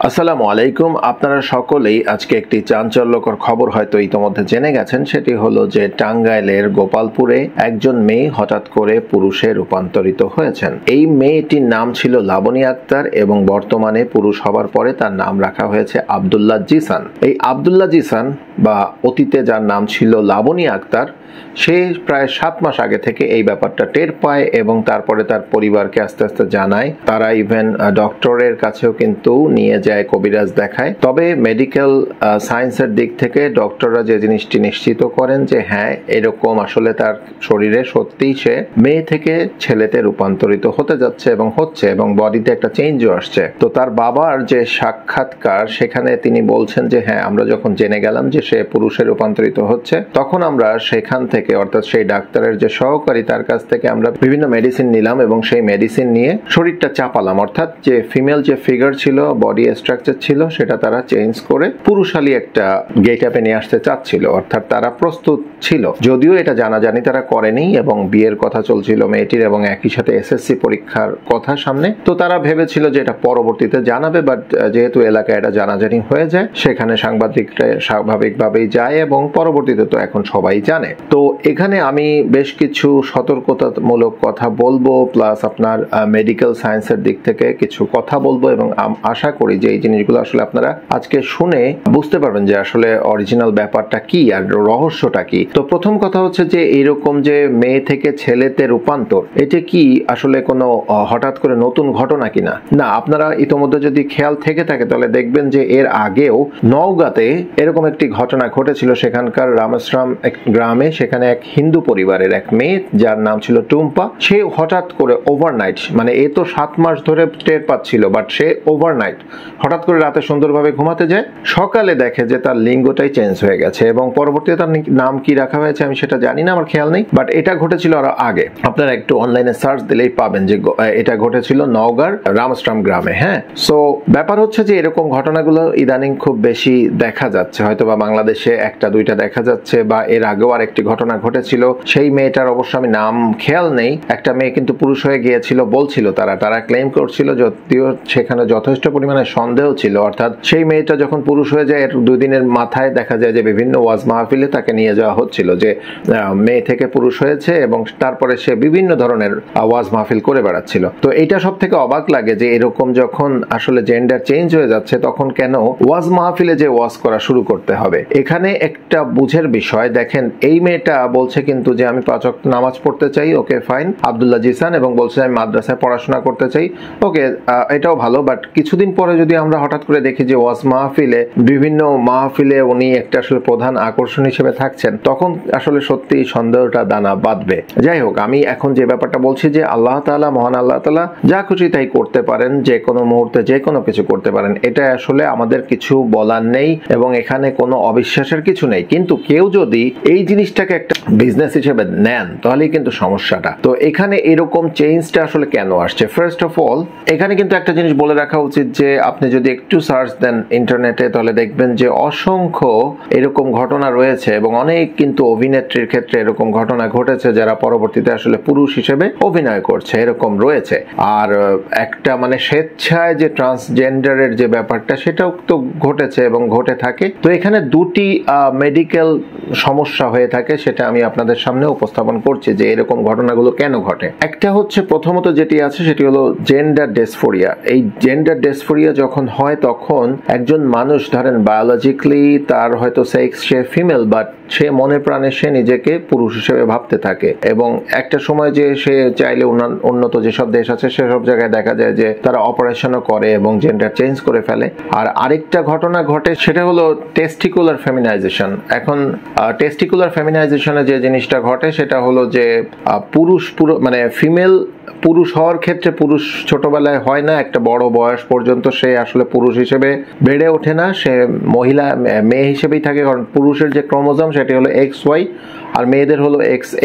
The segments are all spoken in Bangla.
আসসালামু আলাইকুম। আপনারা সকলেই আজকে একটি চাঞ্চল্যকর খবর হয়তো ইতোমধ্যে জেনে গেছেন। সেটি হলো যে টাঙ্গাইলের গোপালপুরে একজন মেয়ে হঠাৎ করে পুরুষে রূপান্তরিত হয়েছেন। এই মেয়েটির নাম ছিল লাবণী আক্তার এবং বর্তমানে পুরুষ হবার পরে তার নাম রাখা হয়েছে আব্দুল্লাহ জিসান। এই আব্দুল্লাহ জিসান বা অতীতে যার নাম ছিল লাবণী আক্তার, সে প্রায় 7 মাস আগে থেকে এই ব্যাপারটা টের পায় এবং তারপরে তার পরিবারকে আস্তে আস্তে জানায়। তারা ইভেন ডক্টরের কাছেও কিন্তু নিয়ে যায়, কবিরাজ দেখায়। তবে মেডিকেল সায়েন্সের দিক থেকে ডক্টররা যে জিনিসটি নিশ্চিত করেন যে হ্যাঁ, এরকম আসলে তার শরীরে সত্যিই সে মেয়ে থেকে ছেলেতে রূপান্তরিত হতে যাচ্ছে এবং হচ্ছে, এবং বডিতে একটা চেঞ্জও আসছে। তো তার বাবার যে সাক্ষাৎকার, সেখানে তিনি বলছেন যে হ্যাঁ, আমরা যখন জেনে গেলাম যে সে পুরুষে রূপান্তরিত হচ্ছে, তখন আমরা সেখান থেকে, অর্থাৎ সেই ডাক্তারের যে সহকারী, তার কাছ থেকে আমরা বিভিন্ন মেডিসিন নিলাম এবং সেই মেডিসিন নিয়ে শরীরটা চাপালাম। অর্থাৎ যে ফিমেল যে ফিগার ছিল, বডি স্ট্রাকচার ছিল, সেটা তারা চেঞ্জ করে পুরুষালী একটা গেট আপে নিয়ে আসতে চাচ্ছিল। অর্থাৎ তারা প্রস্তুত ছিল, যদিও এটা জানাজানি তারা করেনি এবং বিয়ের কথা চলছিল মেয়েটির এবং একই সাথে এসএসসি পরীক্ষার কথা সামনে। তো তারা ভেবেছিল যে এটা পরবর্তীতে জানাবে, বাট যেহেতু এলাকায় এটা জানাজানি হয়ে যায়, সেখানে সাংবাদিকরা স্বাভাবিকভাবেই যায় এবং পরবর্তীতে তো এখন সবাই জানে। তো এখানে আমি বেশ কিছু সতর্কতামূলক কথা বলবো, প্লাস আপনার মেডিকেল সায়েন্সের দিক থেকে কিছু কথা বলবো এবং আশা করি যে এই জিনিসগুলো আসলে আপনারা আজকে শুনে বুঝতে পারবেন যে আসলে অরিজিনাল ব্যাপারটা কি আর রহস্যটা কি। তো প্রথম কথা হচ্ছে যে এরকম যে মেয়ে থেকে ছেলেতে রূপান্তর, এটা কি আসলে কোনো হঠাৎ করে নতুন ঘটনা কিনা? না, আপনারা ইতোমধ্যে যদি খেয়াল থেকে থাকে তাহলে দেখবেন যে এর আগেও নওগাঁতে এরকম একটি ঘটনা ঘটেছিল। সেখানকার রামেশ্বরম এক গ্রামে, সেখানে এক হিন্দু পরিবারের এক মেয়ে যার নাম ছিল টুম্পা, সে হঠাৎ করে ওভারনাইট, মানে এ তো 7 মাস ধরে টের পাচ্ছিল, বাট সে ওভারনাইট হঠাৎ করে রাতে সুন্দরভাবে ঘুমাতে যায়, সকালে দেখে যে তার লিঙ্গটাই চেঞ্জ হয়ে গেছে এবং পরবর্তীতে তার নাম কি রাখা হয়েছে আমি সেটা জানি না, আমার খেয়াল নেই। বাট এটা ঘটেছিল আরো আগে, আপনারা একটু অনলাইনে সার্চ দিলেই পাবেন যে এটা ঘটেছিল নওগাঁর রামস্ট্রাম গ্রামে। হ্যাঁ, সো ব্যাপার হচ্ছে যে এরকম ঘটনাগুলো ইদানিং খুব বেশি দেখা যাচ্ছে, হয়তো বা বাংলাদেশে একটা দুইটা দেখা যাচ্ছে, বা এর আগেও আর একটি ঘটনা ঘটেছিল। সেই মেয়েটার অবশ্য আমি নাম খেয়াল নেই, একটা মেয়ে কিন্তু পুরুষ হয়ে গিয়েছিল বলছিল, তারা ক্লেম করছিল, যদিও সেখানে যথেষ্ট পরিমাণে সন্দেহ ছিল। অর্থাৎ সেই মেয়েটা যখন পুরুষ হয়ে যায়, এর 2 দিনের মাথায় দেখা যায় যে বিভিন্ন ওয়াজ মাহফিলে তাকে নিয়ে যাওয়া হচ্ছিল যে মেয়ে থেকে পুরুষ হয়েছে, এবং তারপরে সে বিভিন্ন ধরনের ওয়াজ মাহফিল করে বেড়াচ্ছিল। তো এইটা সব থেকে অবাক লাগে যে এরকম যখন আসলে জেন্ডার চেঞ্জ হয়ে যাচ্ছে, তখন কেন ওয়াজ মাহফিলে যে ওয়াজ করা শুরু করতে হবে? এখানে একটা বুঝের বিষয়। দেখেন, এই মেয়েটা বলছে কিন্তু যে আমি 5 ওয়াক্ত নামাজ পড়তে চাই, ওকে ফাইন, আব্দুল্লাহ জিসান, এবং বলছে আমি মাদ্রাসায় পড়াশোনা করতে চাই, ওকে, এটাও ভালো। বাট কিছুদিন পরে যদি আমরা হঠাৎ করে দেখি যে ওয়াজ মাহফিলে, বিভিন্ন মাহফিলে উনি একটা আসলে প্রধান আকর্ষণ হিসেবে থাকছেন, তখন আসলে সত্যি সন্দেহটা দানা বাঁধবে। যাই হোক, আমি এখন যে ব্যাপারটা বলছি যে আল্লাহ তাআলা, মহান আল্লাহ তাআলা যা খুশি তাই করতে পারেন, যে কোনো মুহূর্তে যে কোনো কিছু করতে পারেন, এটা আসলে আমাদের কিছু বলার নেই এবং এখানে কোনো অবিশ্বাসের কিছু নেই। কিন্তু কেউ যদি এই জিনিসটাকে একটা বিজনেস হিসেবে নেন, তাহলেই কিন্তু সমস্যাটা। তো এখানে এরকম চেঞ্জটা আসলে কেন আসছে? ফার্স্ট অফ অল, এখানে কিন্তু একটা জিনিস বলে রাখা উচিত যে আপনি যদি একটু সার্চ দেন ইন্টারনেটে, তাহলে দেখবেন যে অসংখ্য এরকম ঘটনা রয়েছে এবং অনেক কিন্তু অভিনেত্রীর ক্ষেত্রে এরকম ঘটনা ঘটেছে যারা পরবর্তীতে আসলে পুরুষ হিসেবে অভিনয় করছে, এরকম রয়েছে। আর একটা মানে স্বেচ্ছায় যে ট্রান্সজেন্ডারের যে ব্যাপারটা, সেটাও তো ঘটেছে এবং ঘটে থাকে। তো এখানে দুটি মেডিকেল সমস্যা হয়ে থাকে, সেটা আমি আপনাদের সামনে উপস্থাপন করছি যে এরকম ঘটনাগুলো কেন ঘটে। একটা হচ্ছে, প্রথমত যেটি আছে সেটি হলো জেন্ডার ডেসফোরিয়া। এই জেন্ডার ডেসফোরিয়া যখন হয়, তখন একজন মানুষ, ধরেন বায়োলজিক্যালি তার হয়তো সেক্স সে ফিমেল, বাট সে মনে প্রাণে সে নিজেকে পুরুষ হিসেবে ভাবতে থাকে, এবং একটা সময় যে সে চাইলে উন্নত যেসব দেশ আছে সেসব জায়গায় দেখা যায় যে তারা অপারেশনও করে এবং জেন্ডার চেঞ্জ করে ফেলে। আর আরেকটা ঘটনা ঘটে, সেটা হলো টেস্টিকুলার ফেমিনাইজেশন। এখন টেস্টিকুলার ফেমিনাইজেশনে যে জিনিসটা ঘটে সেটা হলো যে পুরুষ মানে ফিমেল পুরুষ হওয়ার ক্ষেত্রে, পুরুষ ছোটবেলায় হয় না, একটা বড় বয়স পর্যন্ত সে আসলে পুরুষ হিসেবে বেড়ে ওঠে না, সে মহিলা মেয়ে হিসেবেই থাকে, কারণ পুরুষের যে ক্রোমোজোম সেটি হলো XY আর মেয়েদের হলো XX।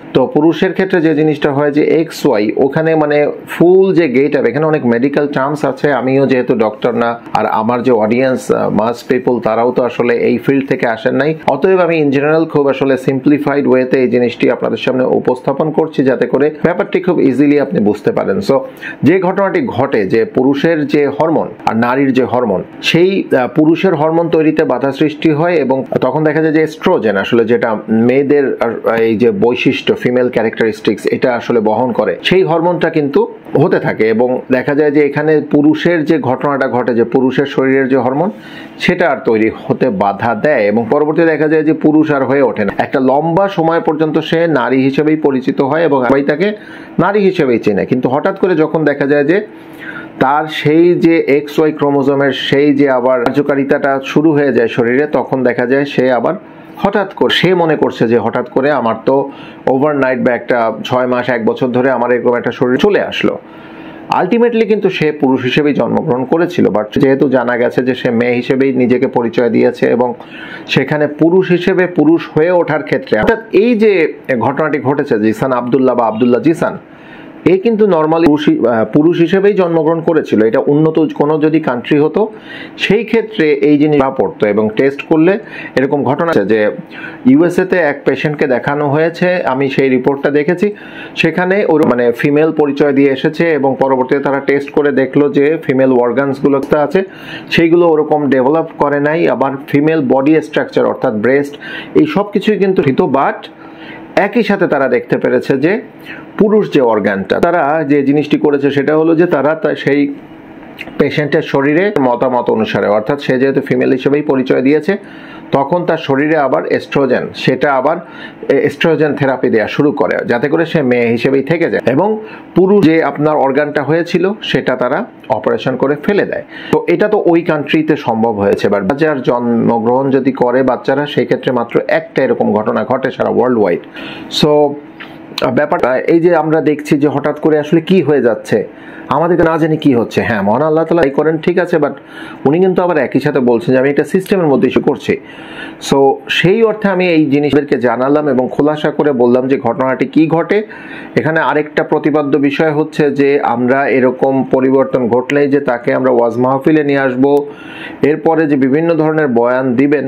তো পুরুষের ক্ষেত্রে যে জিনিসটা হয় যে এক্স ওয়াই, ওখানে মানে ফুল যে গেট আপ, এখানে অনেক মেডিকেল টার্মস আছে, আমিও যেহেতু ডক্টর না, আর আমার যে অডিয়েন্স মাস পিপল তারাও তো আসলে এই ফিল্ড থেকে আসেন নাই, অতএব আমি ইন জেনারেল খুব আসলে সিম্পলিফাইড ওয়েতে এই জিনিসটি আপনাদের সামনে উপস্থাপন করছি যাতে করে ব্যাপারটি খুব ইজিলি আপনি বুঝতে পারেন। সো যে ঘটনাটি ঘটে যে পুরুষের যে হরমোন আর নারীর যে হরমোন, সেই পুরুষের হরমোন তৈরিতে বাধা সৃষ্টি হয় এবং তখন দেখা যায় যে এস্ট্রোজেন আসলে যেটা মেয়েদের এই যে বৈশিষ্ট্য ফিমেল ক্যারেক্টারিস্টিক্স এটা আসলে বহন করে, সেই হরমোনটা কিন্তু হতে থাকে এবং দেখা যায় যে এখানে পুরুষের যে ঘটনাটা ঘটে যে পুরুষের শরীরের যে হরমোন সেটা আর তৈরি হতে বাধা দেয় এবং পরবর্তীতে দেখা যায় যে পুরুষ আর হয়ে ওঠে না। একটা লম্বা সময় পর্যন্ত সে নারী হিসেবেই পরিচিত হয় এবং সবাই তাকে নারী হিসেবেই চেনে, কিন্তু হঠাৎ করে যখন দেখা যায় যে তার সেই যে এক্স ওয়াই ক্রোমোজোমের সেই যে আবার কার্যকারিতাটা শুরু হয়ে যায় শরীরে, তখন দেখা যায় সে আবার হঠাৎ করে সে মনে করছে যে হঠাৎ করে আমার তো ওভারনাইট বা একটা 6 মাস 1 বছর ধরে আমার এরকম একটা শরীর চলে আসলো। আলটিমেটলি কিন্তু সে পুরুষ হিসেবেই জন্মগ্রহণ করেছিল, বাট যেহেতু জানা গেছে যে সে মেয়ে হিসেবেই নিজেকে পরিচয় দিয়েছে এবং সেখানে পুরুষ হিসেবে পুরুষ হয়ে ওঠার ক্ষেত্রে অর্থাৎ এই যে ঘটনাটি ঘটেছে জিসান আব্দুল্লাহ বা আব্দুল্লাহ জিসান, এ কিন্তু নর্মালি পুরুষ হিসেবেই জন্মগ্রহণ করেছিল। এটা উন্নত কোনো যদি কান্ট্রি হতো সেই ক্ষেত্রে এই জিনিস পড়তো এবং টেস্ট করলে এরকম ঘটনা আছে যে ইউএসএতে এক পেশেন্টকে দেখানো হয়েছে, আমি সেই রিপোর্টটা দেখেছি, সেখানে ওর মানে ফিমেল পরিচয় দিয়ে এসেছে এবং পরবর্তীতে তারা টেস্ট করে দেখলো যে ফিমেল অর্গানসগুলো আছে সেইগুলো ওরকম ডেভেলপ করে নাই, আবার ফিমেল বডি স্ট্রাকচার অর্থাৎ ব্রেস্ট এই সব কিছুই কিন্তু হতো, বাট একই সাথে তারা দেখতে পেরেছে যে পুরুষ যে অর্গানটা তারা যে জিনিসটি করেছে সেটা হলো যে তারা সেই পেশেন্টের শরীরে মতামত অনুসারে অর্থাৎ সে যেহেতু ফিমেল হিসেবেই পরিচয় দিয়েছে তখন তার শরীরে আবার এস্ট্রোজেন সেটা আবার এস্ট্রোজেন থেরাপি দেওয়া শুরু করে যাতে করে সে মেয়ে হিসেবেই থেকে যায় এবং পুরুষ যে আপনার অর্গানটা হয়েছিল সেটা তারা অপারেশন করে ফেলে দেয়। তো এটা তো ওই কান্ট্রিতে সম্ভব হয়েছে, এবার বাচ্চার জন্মগ্রহণ যদি করে বাচ্চারা সেই ক্ষেত্রে মাত্র একটা এরকম ঘটনা ঘটে সারা ওয়ার্ল্ড ওয়াইড। সো ব্যাপারটা এই যে আমরা দেখছি যে হঠাৎ করে আসলে কি হয়ে যাচ্ছে আমাদেরকে না জানি কি হচ্ছে। হ্যাঁ, মহান আল্লাহ তাআলা এই করেন ঠিক আছে, বাট উনি কিন্তু আবার একই সাথে বলছেন যে আমি একটা সিস্টেমের মধ্যে ইস্যু করছি। সো সেই অর্থে আমি এই জিনিসদেরকে জানালাম এবং খোলাসা করে বললাম যে ঘটনাটি কি ঘটে। এখানে আরেকটা প্রতিপাদ্য বিষয় হচ্ছে যে আমরা এরকম পরিবর্তন ঘটলেই যে তাকে আমরা ওয়াজ মাহফিলে নিয়ে আসবো, এরপরে যে বিভিন্ন ধরনের বয়ান দিবেন,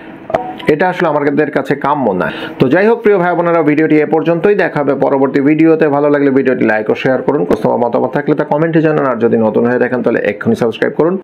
এটা আসলে আমাদের কাছে কাম্য না। তো যাই হোক প্রিয় ভাই বোনেরা, ভিডিওটি এ পর্যন্তই, দেখা হবে পরবর্তী ভিডিওতে। ভালো লাগলে ভিডিওটি লাইক ও শেয়ার করুন, মতামত থাকলে তা কমেন্টে জানান, আর যদি নতুন হয়ে দেখেন তাহলে এক্ষুনি সাবস্ক্রাইব করুন।